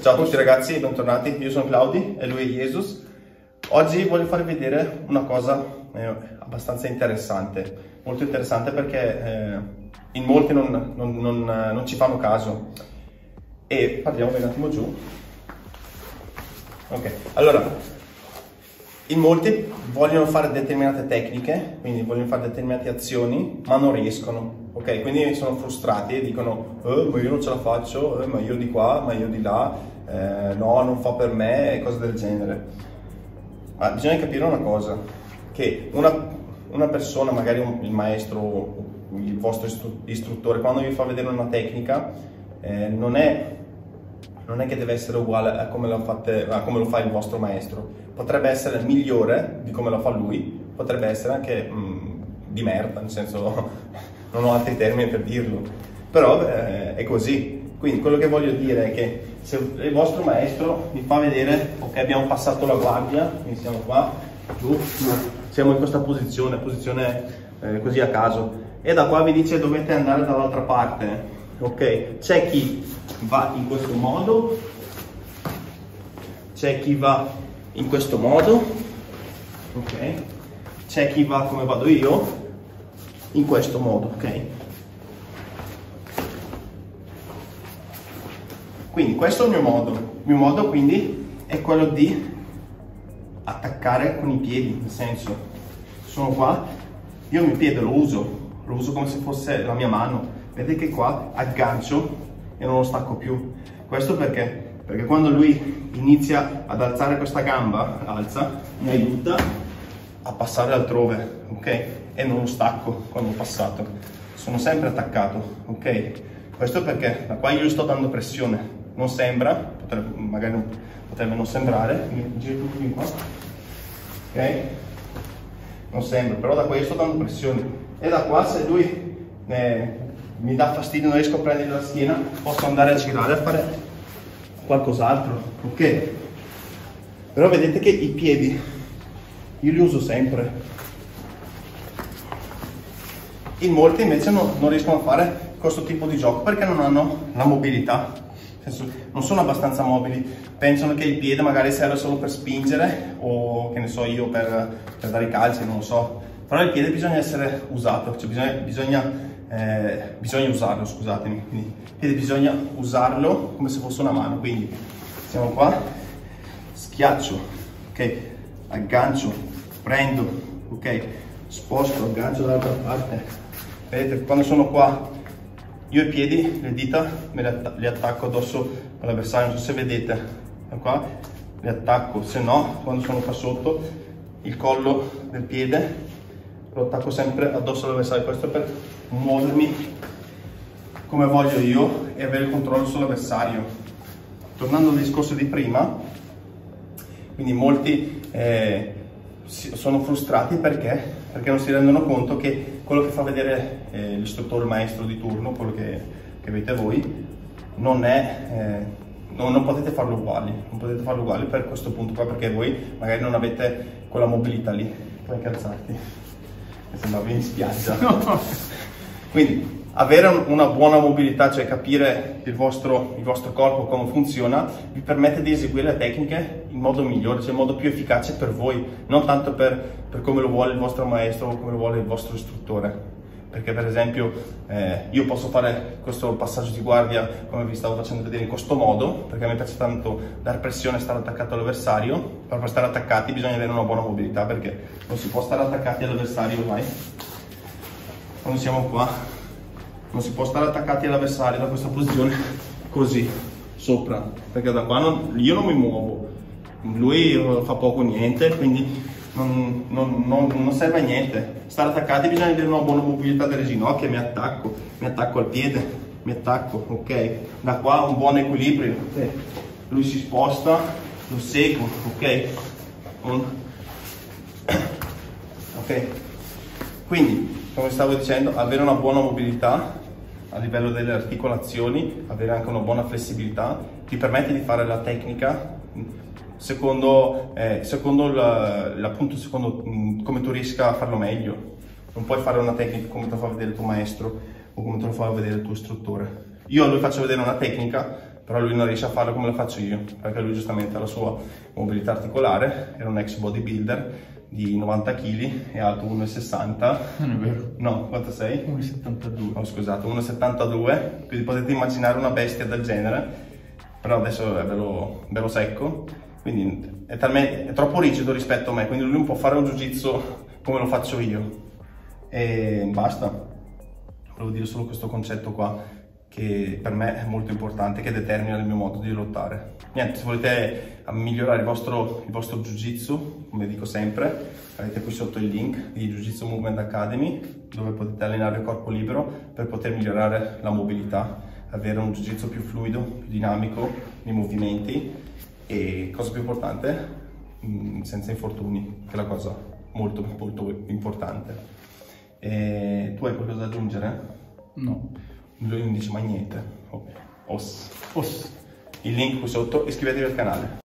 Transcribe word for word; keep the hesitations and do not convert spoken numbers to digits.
Ciao a tutti ragazzi, bentornati, io sono Claudi e lui è Jesus. Oggi voglio farvi vedere una cosa eh, abbastanza interessante, molto interessante perché eh, in molti non, non, non, non ci fanno caso. E parliamo un attimo giù. Ok, allora, in molti vogliono fare determinate tecniche, quindi vogliono fare determinate azioni, ma non riescono. Ok, quindi sono frustrati e dicono eh, ma io non ce la faccio, eh, ma io di qua, ma io di là, eh, no, non fa per me e cose del genere. Ma bisogna capire una cosa, che una, una persona, magari un, il maestro, il vostro istru istruttore, quando vi fa vedere una tecnica, eh, non è, non è che deve essere uguale a come, lo fate, a come lo fa il vostro maestro. Potrebbe essere migliore di come lo fa lui, potrebbe essere anche mh, di merda, nel senso non ho altri termini per dirlo, però eh, è così. Quindi quello che voglio dire è che se il vostro maestro vi fa vedere, ok, abbiamo passato la guardia, quindi siamo qua, giù, siamo in questa posizione, posizione eh, così a caso, e da qua vi dice dovete andare dall'altra parte, ok? C'è chi va in questo modo, c'è chi va in questo modo, ok? C'è chi va come vado io, in questo modo, ok? Quindi questo è il mio modo. Il mio modo quindi è quello di attaccare con i piedi, nel senso, sono qua, io il mio piede lo uso, lo uso come se fosse la mia mano. Vedete che qua aggancio e non lo stacco più. Questo perché? Perché quando lui inizia ad alzare questa gamba, alza, mi aiuta a passare altrove, ok? E non lo stacco quando ho passato. Sono sempre attaccato, ok? Questo perché da qua io gli sto dando pressione. Non sembra, potrebbe, magari non, potrebbe non sembrare, quindi giro tutto in qua, ok? Non sembra, però da qua io sto dando pressione. E da qua se lui eh, mi dà fastidio, non riesco a prendere la schiena, posso andare a girare a fare qualcos'altro, ok? Però vedete che i piedi io li uso sempre. In molti invece no, non riescono a fare questo tipo di gioco perché non hanno la mobilità, nel senso, non sono abbastanza mobili, pensano che il piede magari serve solo per spingere o che ne so io per, per dare i calci, non lo so, però il piede bisogna essere usato, cioè bisogna, bisogna, eh, bisogna usarlo, scusatemi, quindi il piede bisogna usarlo come se fosse una mano, quindi siamo qua, schiaccio, ok, aggancio, prendo, ok, sposto, aggancio dall'altra parte. Vedete, quando sono qua, io i piedi, le dita, me le, att le attacco addosso all'avversario, non so se vedete, da qua, le attacco, se no, quando sono qua sotto, il collo del piede lo attacco sempre addosso all'avversario, questo per muovermi come voglio io e avere il controllo sull'avversario. Tornando al discorso di prima, quindi molti eh, sono frustrati perché? Perché non si rendono conto che quello che fa vedere eh, l'istruttore, il maestro di turno, quello che, che avete voi, non è, eh, non, non potete farlo uguali, non potete farlo uguali per questo punto qua, perché voi magari non avete quella mobilità lì. Puoi calzarti, mi sembravi in spiaggia. Quindi avere una buona mobilità, cioè capire il vostro, il vostro corpo come funziona, vi permette di eseguire le tecniche in modo migliore, cioè in modo più efficace per voi, non tanto per, per come lo vuole il vostro maestro o come lo vuole il vostro istruttore. Perché per esempio eh, io posso fare questo passaggio di guardia come vi stavo facendo vedere in questo modo, perché a me piace tanto dar pressione e stare attaccato all'avversario, però per stare attaccati bisogna avere una buona mobilità, perché non si può stare attaccati all'avversario ormai, quando siamo qua. Non si può stare attaccati all'avversario da questa posizione così, sopra, perché da qua non, io non mi muovo, lui fa poco o niente, quindi non, non, non, non serve a niente. Stare attaccati bisogna avere una buona mobilità delle ginocchia, mi attacco, mi attacco al piede, mi attacco, ok? Da qua un buon equilibrio, okay. Lui si sposta, lo seguo, ok? Un... ok? Quindi, come stavo dicendo, avere una buona mobilità a livello delle articolazioni, avere anche una buona flessibilità, ti permette di fare la tecnica secondo, eh, secondo l'appunto, secondo mh, come tu riesca a farlo meglio. Non puoi fare una tecnica come te lo fa vedere il tuo maestro o come te lo fa vedere il tuo istruttore. Io a lui faccio vedere una tecnica però lui non riesce a farlo come lo faccio io, perché lui giustamente ha la sua mobilità articolare, era un ex bodybuilder di novanta chili e alto uno e sessanta. Non è vero. No, quanto sei? uno e settantadue. Oh, scusate, uno e settantadue, quindi potete immaginare una bestia del genere, però adesso è bello, bello secco, quindi è, talmente, è troppo rigido rispetto a me, quindi lui non può fare un jiu-jitsu come lo faccio io. E basta, volevo dire solo questo concetto qua, che per me è molto importante, che determina il mio modo di lottare. Niente, se volete migliorare il vostro, il vostro jiu-jitsu, come dico sempre, avete qui sotto il link di Jiu-Jitsu Movement Academy, dove potete allenare il corpo libero per poter migliorare la mobilità, avere un jiu-jitsu più fluido, più dinamico nei movimenti e, cosa più importante, senza infortuni, che è la cosa molto molto importante. E tu hai qualcosa da aggiungere? No. Lui non dice mai niente. Oh. Os. Os. Il link qui sotto, iscrivetevi al canale.